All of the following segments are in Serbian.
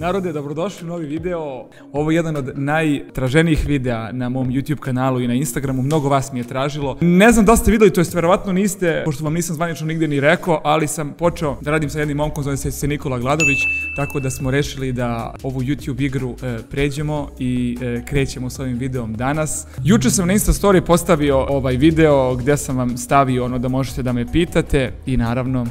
Narode, dobrodošli u novi video. Ovo je jedan od najtraženijih videa na mom YouTube kanalu i na Instagramu. Mnogo vas mi je tražilo. Ne znam da ste videli, to jest verovatno niste, pošto vam nisam zvanično nigdje ni rekao, ali sam počeo da radim sa jednim momkom, zove se Nikola Gladović, tako da smo rešili da ovu YouTube igru pređemo i krećemo s ovim videom danas. Juče sam na Insta story postavio ovaj video gdje sam vam stavio ono da možete da me pitate i naravno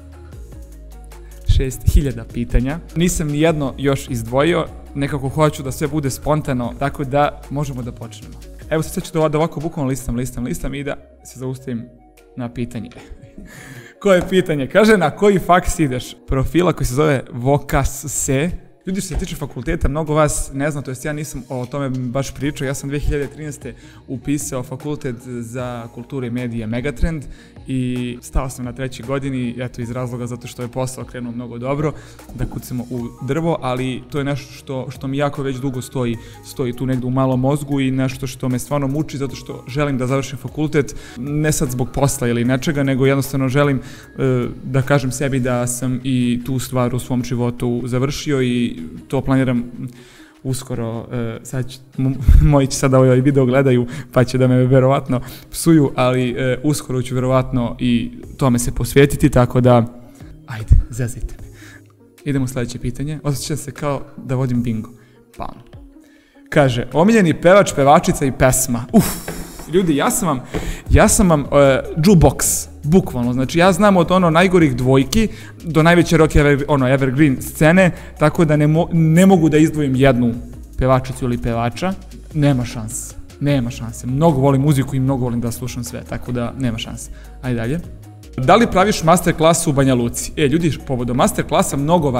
6000 pitanja. Nisam ni jedno još izdvojio, nekako hoću da sve bude spontano, tako da možemo da počnemo. Evo sad ću da ovako bukvalno listam i da se zaustavim na pitanje. Koje pitanje? Kaže, na koji faks ideš? Profila koji se zove Vokas Se. Ljudi, što se tiče fakulteta, mnogo vas ne zna, to jest ja nisam o tome baš pričao. Ja sam 2013. upisao fakultet za kulturu i medije Megatrend i stao sam na 3. godini, eto iz razloga zato što je posao krenuo mnogo dobro, da kucamo u drvo, ali to je nešto što mi jako već dugo stoji tu negdje u malom mozgu i nešto što me stvarno muči zato što želim da završim fakultet, ne sad zbog posla ili nečega, nego jednostavno želim da kažem sebi da sam i tu stvar u svom životu završio i to planiram uskoro. Moji će sada ovaj video gledaju pa će da me verovatno psuju, ali uskoro ću verovatno i tome se posvetiti, tako da ajde, zezajte me. Idemo u sljedeće pitanje. Osjećam se kao da vodim bingo. Pa. Kaže, omiljeni pevač, pevačica i pesma. Ljudi, ja sam vam jukebox, bukvalno, znači ja znam od ono najgorih dvojki do najveće rock evergreen scene, tako da ne mogu da izdvojim jednu pevačicu ili pevača, nema šanse, mnogo volim muziku i mnogo volim da slušam sve, tako da nema šanse. Ajde dalje. Da li praviš masterklasu u Banja Luci? Ljudi, povodom masterklasa mnogo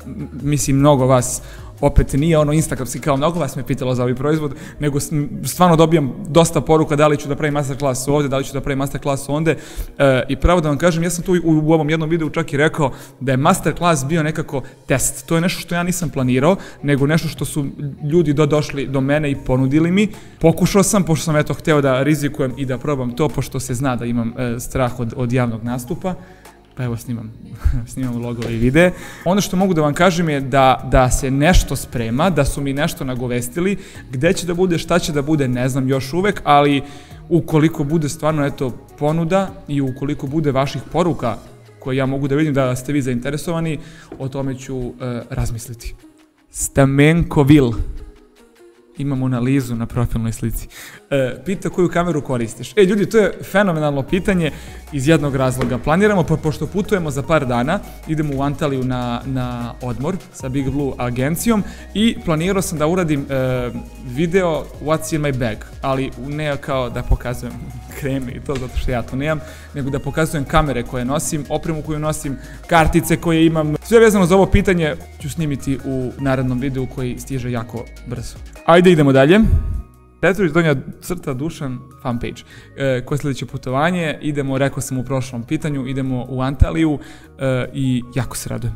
vas, opet nije ono instagramski kao mnogo vas me pitalo za ovaj proizvod, nego stvarno dobijam dosta poruka da li ću da pravim masterklasu ovdje, da li ću da pravim masterklasu onde. I pravo da vam kažem, ja sam tu u ovom jednom videu čak i rekao da je masterklas bio nekako test. To je nešto što ja nisam planirao, nego nešto što su ljudi došli do mene i ponudili mi. Pokušao sam, pošto sam eto hteo da rizikujem i da probam to, pošto se zna da imam strah od javnog nastupa. Pa evo snimam vlogove i videe. Ono što mogu da vam kažem je da se nešto sprema, da su mi nešto nagovestili, gde će da bude, šta će da bude, ne znam još uvek, ali ukoliko bude stvarno eto ponuda i ukoliko bude vaših poruka koje ja mogu da vidim da ste vi zainteresovani, o tome ću razmisliti. Stamenkovil. Imam analizu na profilnoj slici. Pita koju kameru koristiš. Ljudi, to je fenomenalno pitanje iz jednog razloga. Planiramo, pošto putujemo za par dana, idemo u Antaliju na odmor sa Big Blue agencijom i planirao sam da uradim video What's in my bag, ali ne kao da pokazujem kreme i to zato što ja to nemam, nego da pokazujem kamere koje nosim, opremu koju nosim, kartice koje imam. Sve vezano za ovo pitanje ću snimiti u narednom videu koji stiže jako brzo. Ajde, idemo dalje. Petrović Donja Crta Dušan fanpage. Koje sljedeće putovanje? Idemo, rekao sam u prošlom pitanju, idemo u Antaliju i jako se radujem.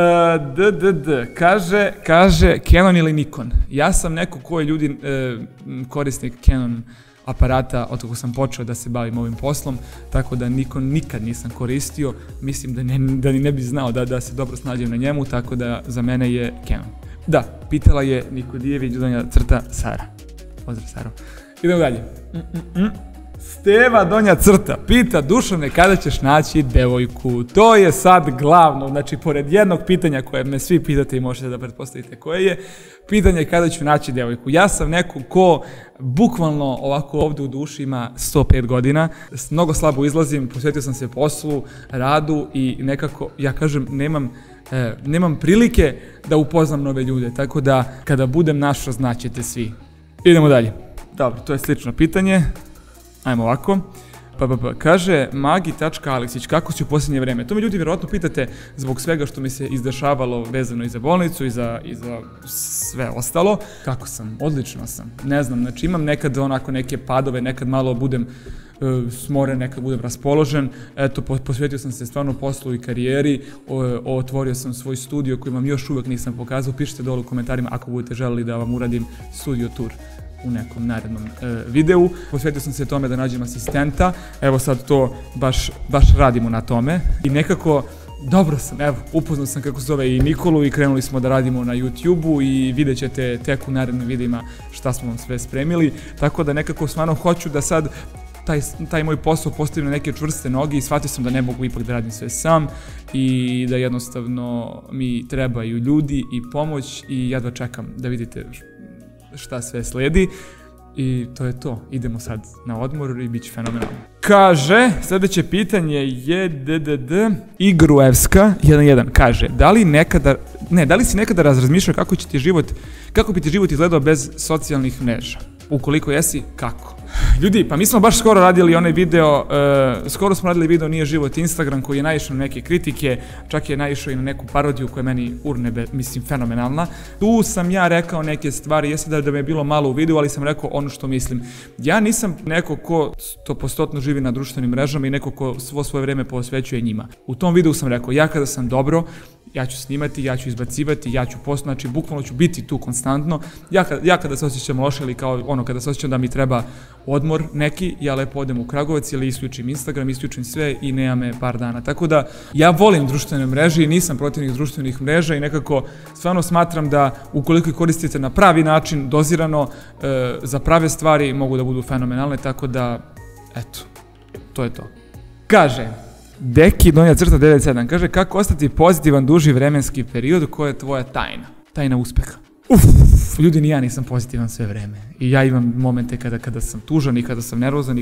Kaže Canon ili Nikon. Ja sam neko koji ljudi korisnik Canon aparata od kako sam počeo da se bavim ovim poslom, tako da Nikon nikad nisam koristio. Mislim da ni ne bi znao da se dobro snađem na njemu, tako da za mene je Canon. Da, pitala je Nikodijević Donja Crta Sara. Pozdrav, Saro. Idemo dalje. Steva Donja Crta pita, Dušane, kada ćeš naći devojku? To je sad glavno, znači pored jednog pitanja koje me svi pitate i možete da pretpostavite koje je, pitanje je kada ću naći devojku. Ja sam neko ko bukvalno ovako ovdje u duši ima 105 godina, mnogo slabo izlazim, posvetio sam se poslu, radu i nekako, ja kažem, nemam prilike da upoznam nove ljude, tako da kada budem našao znaćete svi. Idemo dalje. Dobro, to je slično pitanje. Ajmo ovako. Kaže Magi.Aleksić, kako si u posljednje vreme? To me ljudi vjerojatno pitate zbog svega što mi se izdešavalo vezano i za bolnicu i za sve ostalo. Kako sam? Odlično sam. Ne znam, znači imam nekad onako neke padove, nekad malo budem smoren, nekad budem raspoložen. Eto, posvetio sam se stvarno poslu i karijeri, otvorio sam svoj studio koji vam još uvijek nisam pokazao. Pišite dole u komentarima ako budete želeli da vam uradim studio tour u nekom narednom videu. Posvetio sam se tome da nađem asistenta, evo sad to baš radimo na tome i nekako Dobro sam, evo, upoznao sam kako se zove i Nikolu i krenuli smo da radimo na YouTube-u i vidjet ćete tek u narednim videima šta smo vam sve spremili, tako da nekako stvarno hoću da sad taj moj posao postavim na neke čvrste noge i shvatio sam da ne mogu ipak da radim sve sam i da jednostavno mi trebaju ljudi i pomoć i jedva čekam da vidite šta sve sledi. I to je to. Idemo sad na odmor i bit će fenomenalno. Kaže, sljedeće pitanje je Igruevska 11. Kaže, da li si nekada razmišljao kako bi ti život izgledao bez socijalnih mreža? Ukoliko jesi, kako? Ljudi, pa mi smo baš skoro radili onaj video, Nije život Instagram, koji je naišao na neke kritike, čak je naišao i na neku parodiju koja je meni fenomenalna. Tu sam ja rekao neke stvari, jeste da me je bilo malo u videu, ali sam rekao ono što mislim. Ja nisam neko ko 100% živi na društvenim mrežama i neko ko svo svoje vreme posvećuje njima. U tom videu sam rekao, ja kada sam dobro, ja ću snimati, ja ću izbacivati, ja ću postati, znači bukvalno ću biti tu konstantno. Ja kada se osjećam loše ili kao kada se osjećam da mi treba odmor neki, ja lepo odem u Kragujevac ili isključim Instagram, isključim sve i nema me par dana. Tako da ja volim društvene mreže i nisam protivnik društvenih mreža i nekako stvarno smatram da ukoliko ih koristite na pravi način, dozirano, za prave stvari mogu da budu fenomenalne, tako da eto, to je to. Kaže Deki -97, kaže kako ostati pozitivan duži vremenski period, koja je tvoja tajna? Tajna uspeha. Ljudi, ni ja nisam pozitivan sve vreme. I ja imam momente kada sam tužan i kada sam nervozan i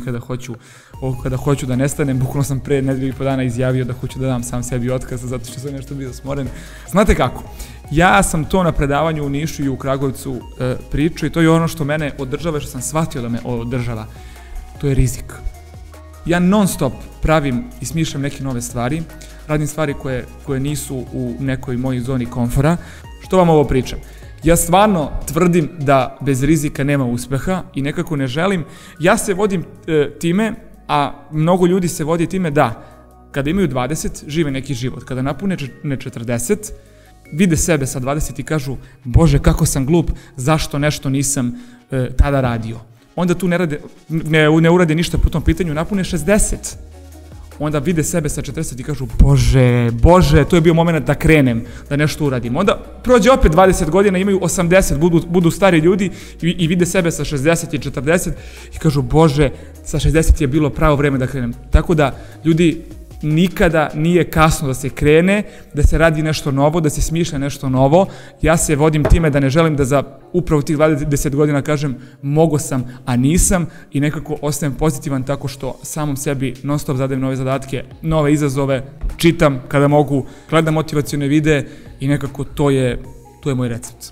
kada hoću da nestanem. Bukvalno sam pre nedelju i po dana izjavio da hoću da dam sam sebi otkaz zato što sam nešto bio smoren. Znate kako? Ja sam to na predavanju u Nišu i u Kragujevcu pričao i to je ono što mene održava, što sam shvatio da me održava. To je rizik. Ja non stop pravim i smišljam neke nove stvari, radim stvari koje nisu u nekoj mojoj zoni komfora. Što vam ovo pričam? Ja stvarno tvrdim da bez rizika nema uspeha i nekako ne želim. Ja se vodim time, a mnogo ljudi se vodi time da kada imaju 20 žive neki život, kada napune 40 vide sebe sa 20 i kažu Bože kako sam glup, zašto nešto nisam tada radio. Onda tu ne urade ništa po tom pitanju, napune 60. Onda vide sebe sa 40 i kažu Bože, to je bio moment da krenem, da nešto uradim. Onda prođe opet 20 godina, imaju 80, budu stari ljudi i vide sebe sa 60 i 40 i kažu Bože, sa 60 je bilo pravo vreme da krenem. Tako da, ljudi, nikada nije kasno da se krene, da se radi nešto novo, da se smišlja nešto novo. Ja se vodim time da ne želim da za upravo tih 20 godina kažem mogo sam, a nisam i nekako ostajem pozitivan tako što samom sebi non stop zadajem nove zadatke, nove izazove, čitam kada mogu, gledam motivacione videe i nekako to je moj recept.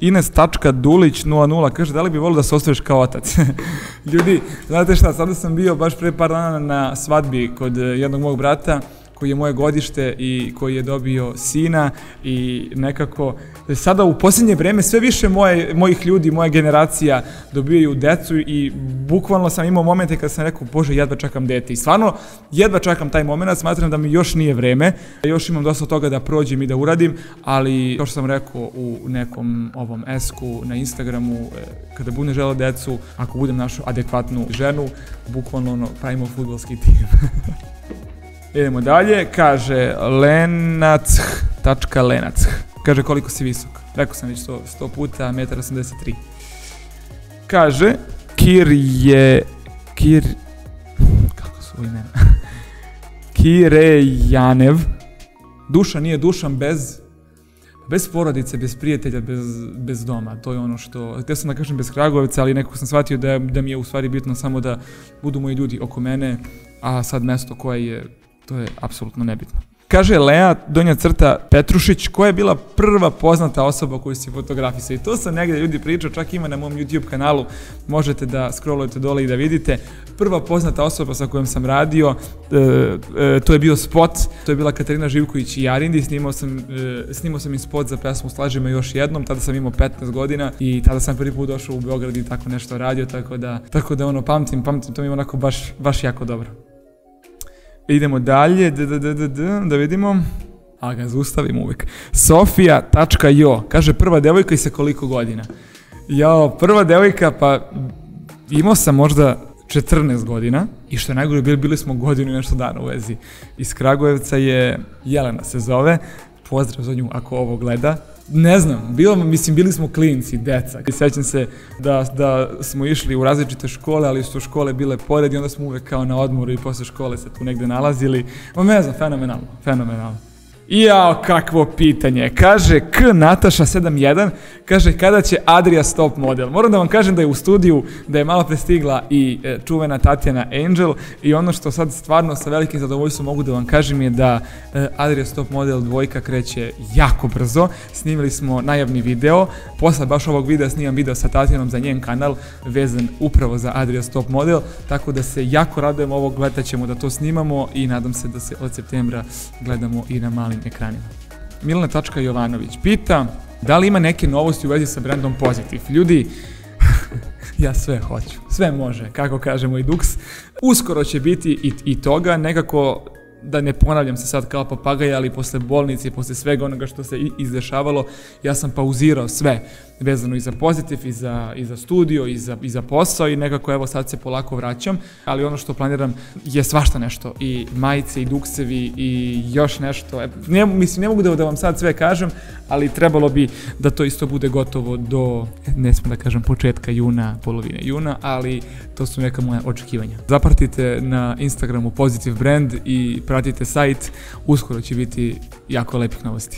Ines.Dulić00 kaže da li bi volio da se ostaviš kao otac? Ljudi, znate šta, sada sam bio baš pre par dana na svadbi kod jednog mog brata koji je moje godište i koji je dobio sina i nekako sada u posljednje vreme sve više mojih ljudi, moja generacija dobijaju decu i bukvalno sam imao momente kada sam rekao Bože, jedva čekam dete i stvarno jedva čekam taj moment, smatram da mi još nije vreme, još imam dosta toga da prođem i da uradim, ali kao što sam rekao u nekom ovom esku na Instagramu, kada budem želeo decu, ako budem našao adekvatnu ženu, bukvalno pravimo fudbalski tim. Idemo dalje, kaže Lenac. Kaže koliko si visok. Rekao sam već 100 puta, 1,83 m. Kaže kako su ovo imena? Kirejanev. Duša nije dušan bez porodice, bez prijatelja, bez doma. To je ono što, htio sam da kažem bez Kragujevca, ali nekako sam shvatio da mi je u stvari bitno samo da budu moji ljudi oko mene, a sad mesto koje je, to je apsolutno nebitno. Kaže Lea Petrušić, koja je bila prva poznata osoba koju si fotografisao? I to sam negdje ljudi pričao, čak ima na mom YouTube kanalu, možete da scrollujete dole i da vidite. Prva poznata osoba sa kojom sam radio, to je bio spot, to je bila Katarina Živković i Jarindi, snimao sam im spot za pesmu Slaži me još jednom, tada sam imao 15 godina i tada sam prvi put došao u Beograd i tako nešto radio, tako da ono pamtim, to mi je onako baš jako dobro. Idemo dalje, da vidimo. A ga zaustavim uvijek. Sofija.jo kaže prva devojka i sa koliko godina? Jao, prva devojka, pa imao sam možda 14 godina i što je najgore, bili smo godinu i nešto dana u vezi. Iz Kragujevca je Jelena se zove, pozdrav za nju ako ovo gleda. Ne znam, bili smo klinci, deca. I sećam se da smo išli u različite škole, ali su škole bile pored i onda smo uvek kao na odmoru i posle škole se tu negde nalazili. Ne znam, fenomenalno. Jao, kakvo pitanje. Kaže Nataša71, kaže kada će Adria Stop model. Moram da vam kažem da je u studiju, da je malo prestigla i čuvena Tatjana Angel i ono što sad stvarno sa velikim zadovoljstvom mogu da vam kažem je da Adria Stop model 2 kreće jako brzo. Snimili smo najavni video, posle baš ovog videa snimam video sa Tatjanom za njen kanal vezan upravo za Adria Stop model, tako da se jako radujem ovog leta ćemo da to snimamo i nadam se da se od septembra gledamo i na malim ekranima. Milena.Jovanović pita da li ima neke novosti u vezi sa brendom Pozitiv. Ljudi, ja sve hoću, sve može, kako kažemo i Dux. Uskoro će biti i toga, nekako da ne ponavljam se sad kao papagaj, ali posle bolnice i posle svega onoga što se izdešavalo, ja sam pauzirao sve vezano i za Pozitiv, i za studio, i za posao i nekako evo sad se polako vraćam, ali ono što planiram je svašta nešto, i majice, i duksevi, i još nešto. Mislim, ne mogu da vam sad sve kažem, ali trebalo bi da to isto bude gotovo do, ne smijem da kažem početka juna, polovine juna, ali to su neka moja očekivanja. Zapratite na Instagramu Pozitiv brand i pratite sajt, uskoro će biti jako lepih novosti.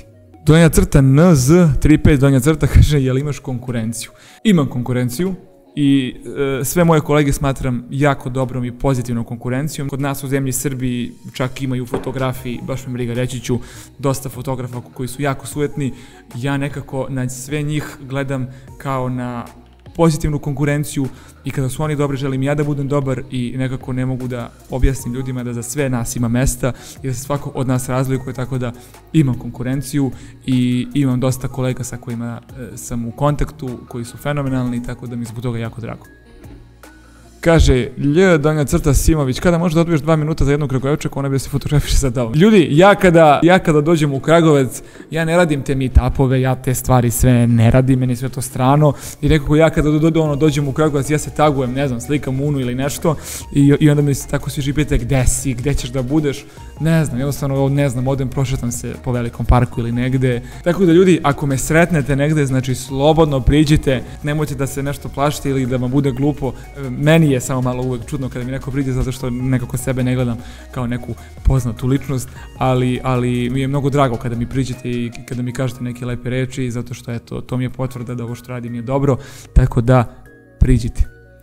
NZ35 kaže, jel imaš konkurenciju? Imam konkurenciju i sve moje kolege smatram jako dobrom i pozitivnom konkurencijom. Kod nas u zemlji Srbiji čak imaju fotografiji, baš me briga, reći ću, dosta fotografa koji su jako sujetni. Ja nekako na sve njih gledam kao na pozitivnu konkurenciju i kada su oni dobri želim ja da budem dobar i nekako ne mogu da objasnim ljudima da za sve nas ima mesta i da se svako od nas razlikuje, tako da imam konkurenciju i imam dosta kolega sa kojima sam u kontaktu koji su fenomenalni, tako da mi je zbog toga jako drago. Kaže Simović, kada možeš da odbiješ 2 minuta za jednu Kragujevčaku, ona bi da se fotografiše sa tobom. Ljudi, ja kada dođem u Kragovec, ja ne radim te meet-upove, ja te stvari sve ne radim, meni sve to strano i nekako ja kada dođem u Kragovac, ja se tagujem, ne znam, slikam Unu ili nešto i onda mi se tako svi pita gde si, gde ćeš da budeš, ne znam, jednostavno ne znam, odem, prošetam se po velikom parku ili negde. Tako da ljudi, ako me sretnete negde, znači slobodno priđite, nemojte da se nešto plašite ili da vam bude glupo. Meni je samo malo uvek čudno kada mi neko priđe zato što nekako sebe ne gledam kao neku poznatu ličnost, ali mi je mnogo drago kada mi priđete i kada mi kažete neke lepe reči, zato što eto, to mi je potvrda da ovo što radim je dobro, tako da priđite.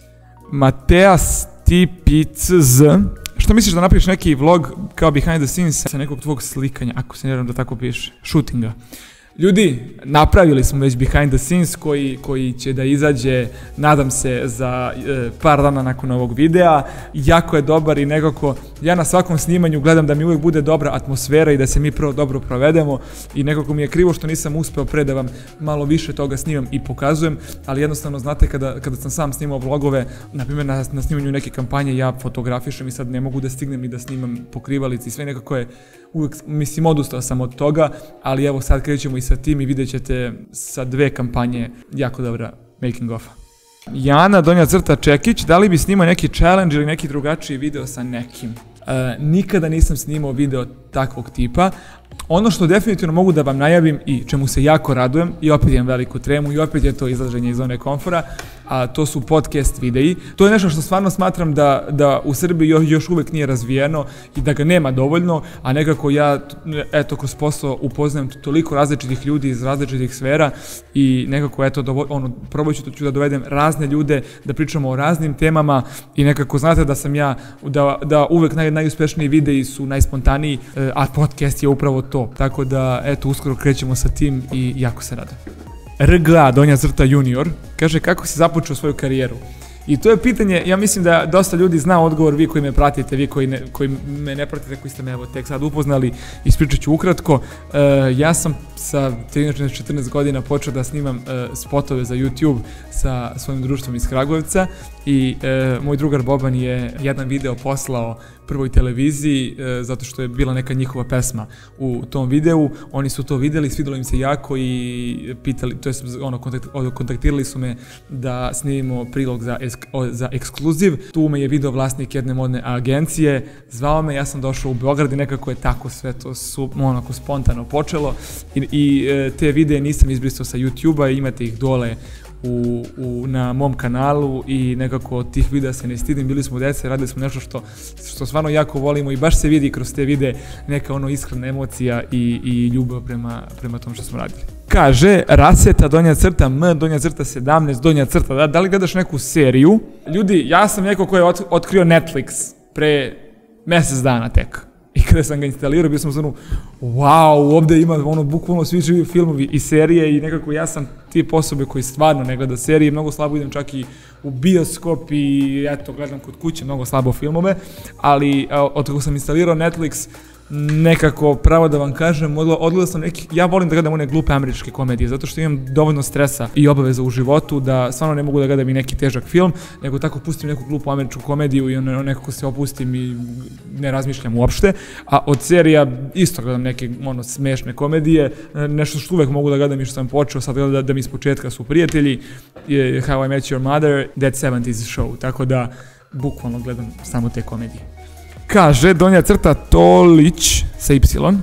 Mateas TPCZ, što misliš da napraviš neki vlog kao behind the scenes sa nekog tvog slikanja, ako se ne vjerujem da tako piše, shootinga? Ljudi, napravili smo već behind the scenes koji će da izađe, nadam se, za par dana nakon ovog videa. Jako je dobar i nekako ja na svakom snimanju gledam da mi uvijek bude dobra atmosfera i da se mi prvo dobro provedemo i nekako mi je krivo što nisam uspeo pre da vam malo više toga snimam i pokazujem, ali jednostavno znate kada sam sam snimao vlogove, na primjer na snimanju neke kampanje ja fotografišem i sad ne mogu da stignem i da snimam pokrivalice i sve, nekako je uvijek, mislim, odustao sam od toga, ali evo sad krećemo i sa tim i vidjet ćete sa 2 kampanje jako dobra making of. Jana Čekić, da li bi snimao neki challenge ili neki drugačiji video sa nekim? Nikada nisam snimao video takvog tipa. Ono što definitivno mogu da vam najavim i čemu se jako radujem, i opet imam veliku tremu i opet je to izlaženje iz zone komfora, a to su podcast videi. To je nešto što stvarno smatram da u Srbiji još uvek nije razvijeno i da ga nema dovoljno, a nekako ja, eto, kroz posao upoznajem toliko različitih ljudi iz različitih sfera i nekako, eto, probat ću da dovedem razne ljude, da pričamo o raznim temama i nekako znate da sam ja, da uvek najuspešniji videi su najspontaniji, a podcast je upravo to. Tako da, eto, uskoro krećemo sa tim i jako se radim. RGA, Junior, kaže kako si započeo svoju karijeru. I to je pitanje, ja mislim da dosta ljudi zna odgovor, vi koji me pratite, vi koji me ne pratite, koji ste me evo tek sad upoznali, ispričat ću ukratko. Ja sam sa 13-14 godina počeo da snimam spotove za YouTube sa svojim društvom iz Kragujevca i moj drugar Boban je jedan video poslao prvoj televiziji, zato što je bila neka njihova pesma u tom videu. Oni su to vidjeli, svidjelo im se jako i pitali, to je kontaktirali su me da snimimo prilog za ekskluziv. Tu me je video vlasnik jedne modne agencije, zvao me, ja sam došao u Beograd i nekako je tako sve to onako spontano počelo i te videe nisam izbrisao sa YouTube-a, imate ih dole na mom kanalu i nekako od tih videa se ne stidim, bili smo dece, radili smo nešto što stvarno jako volimo i baš se vidi kroz te videe neka iskrena emocija i ljubav prema tom što smo radili. Kaže, Raseta, -17, da li gledaš neku seriju? Ljudi, ja sam neko ko je otkrio Netflix pre mjesec dana tek. I kada sam ga instalirao, bio sam zvonu, wow, ovdje ima bukvalno svi živi filmovi i serije i nekako ja sam tip osobe koji stvarno ne gleda serije, mnogo slabo idem čak i u bioskop i eto, gledam kod kuće mnogo slabo filmove, ali od kako sam instalirao Netflix, nekako, pravo da vam kažem, odgledao sam ja volim da gledam one glupe američke komedije, zato što imam dovoljno stresa i obaveza u životu da stvarno ne mogu da gledam i neki težak film, nego tako pustim neku glupu američku komediju i nekako se opustim i ne razmišljam uopšte, a od serija isto gledam neke smešne komedije, nešto što uvek mogu da gledam i što sam počeo sad gledam da mi iz početka su prijatelji, How I Met Your Mother, That 70's Show, tako da bukvalno gledam samo te komedije. Kaže, Tolić sa Y,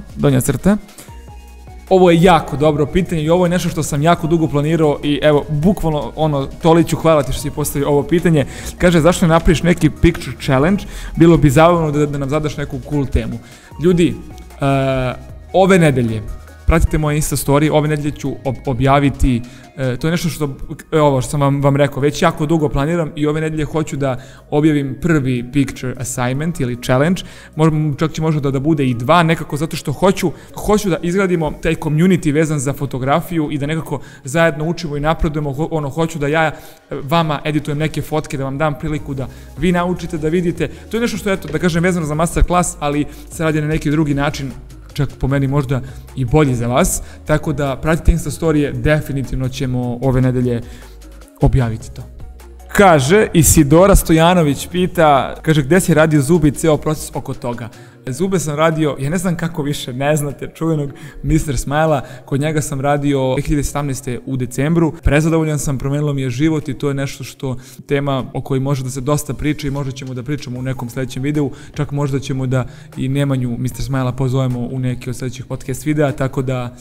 Ovo je jako dobro pitanje i ovo je nešto što sam jako dugo planirao i evo, bukvalno, Toliću, hvala ti što si postavio ovo pitanje. Kaže, zašto ne napraviš neki picture challenge? Bilo bi zabavno da nam zadaš neku cool temu. Ljudi, ove nedelje, pratite moje Insta story, ove nedelje ću objaviti, to je nešto što sam vam rekao, već jako dugo planiram i ove nedelje hoću da objavim prvi picture assignment ili challenge, čak će možda da bude i 2, nekako zato što hoću da izgradimo taj community vezan za fotografiju i da nekako zajedno učimo i napredujemo, hoću da ja vama editujem neke fotke, da vam dam priliku da vi naučite, da vidite, to je nešto što je, da kažem, vezano za masterclass, ali se radi na neki drugi način, čak po meni možda i bolji za vas, tako da pratite Insta storije, definitivno ćemo ove nedelje objaviti to. Kaže, Isidora Stojanović pita, kaže, gde si radio zube i ceo proces oko toga? Zube sam radio, ja ne znam kako više ne znate, čuvenog Mr. Smile-a, kod njega sam radio 2017. u decembru, prezadovoljan sam, promenilo mi je život i to je nešto što tema o kojoj može da se dosta priča i možda ćemo da pričamo u nekom sljedećem videu, čak možda ćemo da i Nemanju Mr. Smile-a pozovemo u neki od sljedećih podcast videa, tako da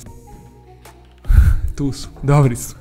tu su, dobri su.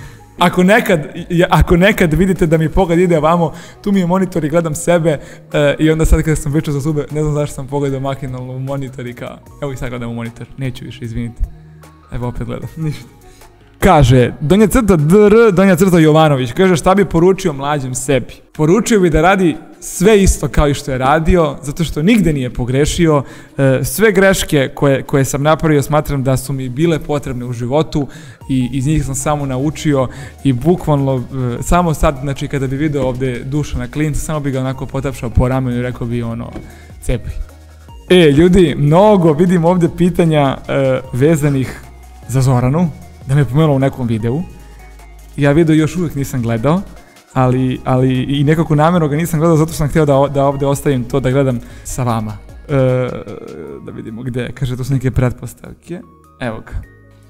Ako nekad vidite da mi pogled ide ovamo, tu mi je monitor i gledam sebe i onda sad kada sam pričao za zube, ne znam zašto sam pogledao makinalno u monitor i kao, evo i sad gledam u monitor, neću više, izvinite. Evo opet gledam, ništa. Kaže, Jovanović, kaže, šta bi poručio mlađem sebi? Poručio bi da radi sve isto kao i što je radio, zato što nigde nije pogrešio. Sve greške koje sam napravio smatram da su mi bile potrebne u životu i iz njih sam samo naučio i bukvalno samo sad, znači kada bi video ovdje Dušana Klinca, samo bi ga onako potapšao po ramenu i rekao bi cepi. Ljudi, mnogo vidim ovdje pitanja vezanih za Zoranu, da me pomenuo u nekom videu. Ja video još uvijek nisam gledao, ali i nekako namjerno ga nisam gledao zato što sam htio da ovdje ostavim to da gledam sa vama. Da vidimo gdje, kaže, to su neke pretpostavke. Evo ga.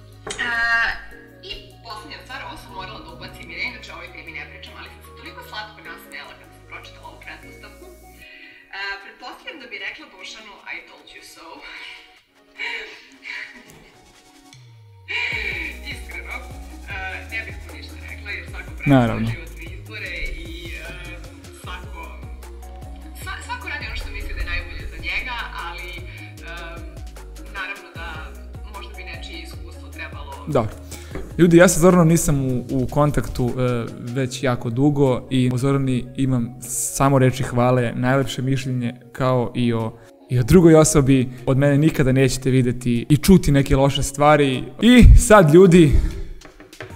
I posljednja stvar, ovo sam morala da ubacim, jer inače ovoj temi ne pričam, ali sam se toliko slatko nasmejala kad sam pročitala ovu pretpostavku. Pretpostavljam da bi rekla Dušanu I told you so. Iskreno, ne bih mu ništa rekla, jer svako prema životne izbore i svako radi ono što misli da je najbolje za njega, ali naravno da možda bi nečije iskustvo trebalo... Dobro. Ljudi, ja sa Zoranom nisam u kontaktu već jako dugo i o Zorani imam samo reči hvale, najlepše mišljenje kao i o drugoj osobi. Od mene nikada nećete vidjeti i čuti neke loše stvari. I sad, ljudi,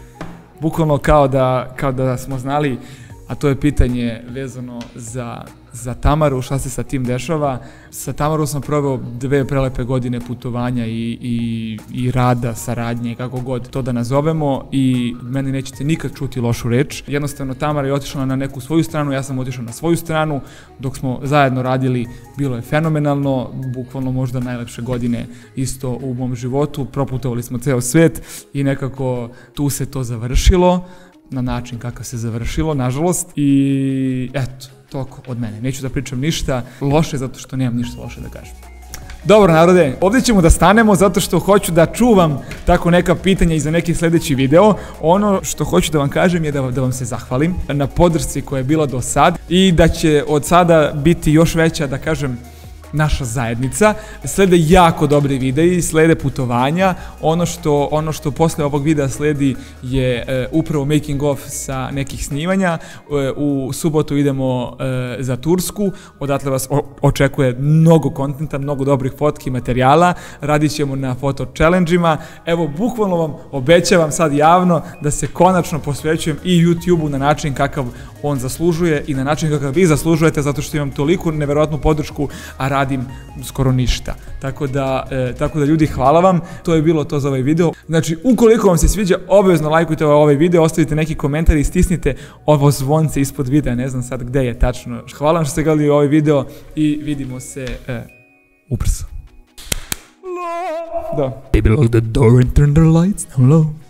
bukvalno kao da smo znali, a to je pitanje vezano za za Tamaru, šta se sa tim dešava. Sa Tamarom sam proveo 2 prelepe godine putovanja i rada, saradnje, kako god to da nazovemo, i meni nećete nikad čuti lošu reč. Jednostavno, Tamara je otišla na neku svoju stranu, ja sam otišao na svoju stranu. Dok smo zajedno radili, bilo je fenomenalno, bukvalno možda najlepše godine isto u mom životu. Proputovali smo ceo svet i nekako tu se to završilo na način kakav se završilo, nažalost. I eto, toliko od mene. Neću da pričam ništa loše zato što nemam ništa loše da kažem. Dobro, narode, ovdje ćemo da stanemo zato što hoću da čuvam tako neka pitanja i za neki sljedeći video. Ono što hoću da vam kažem je da vam se zahvalim na podršci koja je bila do sad i da će od sada biti još veća, da kažem, naša zajednica. Slede jako dobri videi, slede putovanja. Ono što posle ovog videa sledi je upravo making of sa nekih snimanja. U subotu idemo za Tursku, odatle vas očekuje mnogo kontenta, mnogo dobrih fotki i materijala. Radit ćemo na foto challenge-ima. Evo, bukvalno vam obećavam sad javno da se konačno posvećujem i YouTube-u na način kakav on zaslužuje i na način kakav vi zaslužujete, zato što imam toliko neverovatnu podršku, a radim skoro ništa. Tako da ljudi, hvala vam. To je bilo to za ovaj video. Znači, ukoliko vam se sviđa, obavezno lajkujte ovaj video, ostavite neki komentar i stisnite ovo zvonce ispod videa, ne znam sad gde je tačno. Hvala vam što ste gledali ovaj video i vidimo se ubrzo. Baby, lock the door and turn the lights down low.